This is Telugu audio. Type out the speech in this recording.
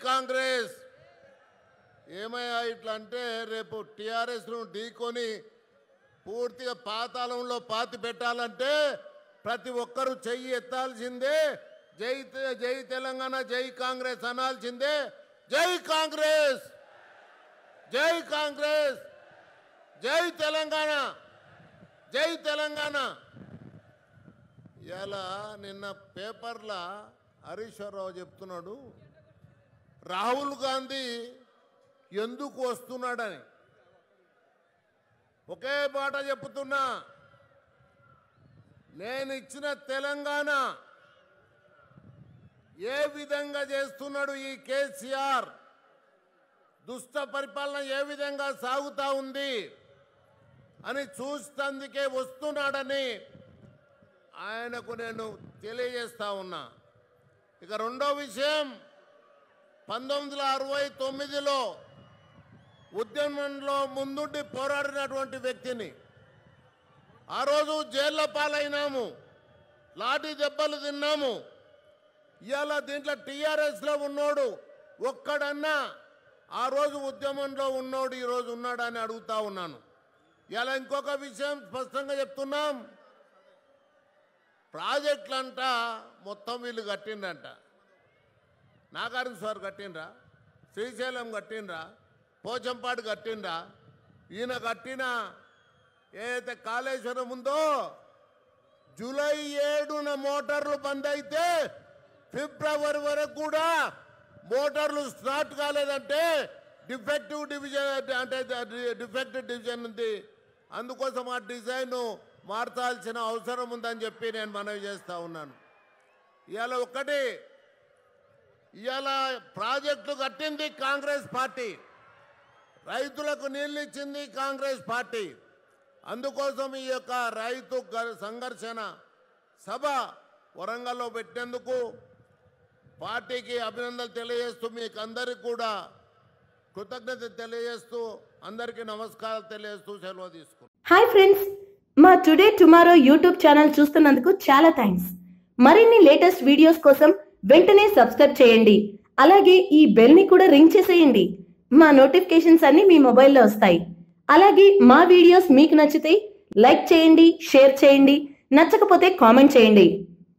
కాంగ్రెస్. ఏమయ్యా ఇట్లా అంటే రేపు టీఆర్ఎస్ను ఢీకొని పూర్తిగా పాతాళంలో పాతి పెట్టాలంటే ప్రతి ఒక్కరూ చెయ్యి ఎత్తాల్సిందే. జై జై తెలంగాణ, జై కాంగ్రెస్ అనాల్సిందే. జై కాంగ్రెస్, జై కాంగ్రెస్, జై తెలంగాణ, జై తెలంగాణ. ఇలా నిన్న పేపర్లో హరీశ్వరరావు చెప్తున్నాడు రాహుల్ గాంధీ ఎందుకు వస్తున్నాడని. ఒకే మాట చెప్తున్నా, నేను ఇచ్చిన తెలంగాణ ఏ విధంగా చేస్తున్నాడు ఈ కేసీఆర్, దుష్ట పరిపాలన ఏ విధంగా సాగుతా ఉంది అని చూస్తందుకే వస్తున్నాడని ఆయనకు నేను తెలియజేస్తా ఉన్నా. ఇక రెండో విషయం, 1969లో ఉద్యమంలో ముందుండి పోరాడినటువంటి వ్యక్తిని. ఆ రోజు జైళ్ళ పాలైనాము, లాఠీ దెబ్బలు తిన్నాము. ఇవాళ దీంట్లో టీఆర్ఎస్లో ఉన్నోడు ఒక్కడన్నా ఆ రోజు ఉద్యమంలో ఉన్నోడు ఈరోజు ఉన్నాడని అడుగుతా ఉన్నాను. ఇలా ఇంకొక విషయం స్పష్టంగా చెప్తున్నాం, ప్రాజెక్టులంట మొత్తం వీళ్ళు కట్టిండ్రంట. నాగార్జున సార్ కట్టిండ్రా, శ్రీశైలం కట్టిండ్రా, పోచంపాడు కట్టిండ్రా. ఈయన కట్టిన ఏదైతే కాళేశ్వరం ఉందో జూలై 7న మోటార్లు బంద్ అయితే ఫిబ్రవరి వరకు కూడా మోటార్లు స్టార్ట్ కాలేదంటే డిఫెక్టివ్ డివిజన్ అంటే డిఫెక్టివ్ డివిజన్ ఉంది. అందుకోసం ఆ డిజైన్ మార్చాల్సిన అవసరం ఉందని చెప్పి నేను మనవి చేస్తూ ఉన్నాను. ఇవాళ ఒకటి, ఇవాళ ప్రాజెక్టులు కట్టింది కాంగ్రెస్ పార్టీ, రైతులకు నీళ్ళు ఇచ్చింది కాంగ్రెస్ పార్టీ. అందుకోసం ఈ యొక్క రైతు సంఘర్షణ సభ వరంగల్లో పెట్టేందుకు పార్టీకి అభినందనలు తెలియజేస్తూ మీకు అందరికీ కూడా కృతజ్ఞత తెలియజేస్తూ అందరికీ నమస్కారాలు తెలియజేస్తూ సెలవు తీసుకుంటాను. హాయ్ ఫ్రెండ్స్, మా టుడే టుమారో యూట్యూబ్ ఛానల్ చూస్తున్నందుకు చాలా థ్యాంక్స్. మరిన్ని లేటెస్ట్ వీడియోస్ కోసం వెంటనే సబ్స్క్రైబ్ చేయండి. అలాగే ఈ బెల్ ని కూడా రింగ్ చేసేయండి. మా నోటిఫికేషన్స్ అన్ని మీ మొబైల్లో వస్తాయి. అలాగే మా వీడియోస్ మీకు నచ్చితే లైక్ చేయండి, షేర్ చేయండి, నచ్చకపోతే కామెంట్ చేయండి.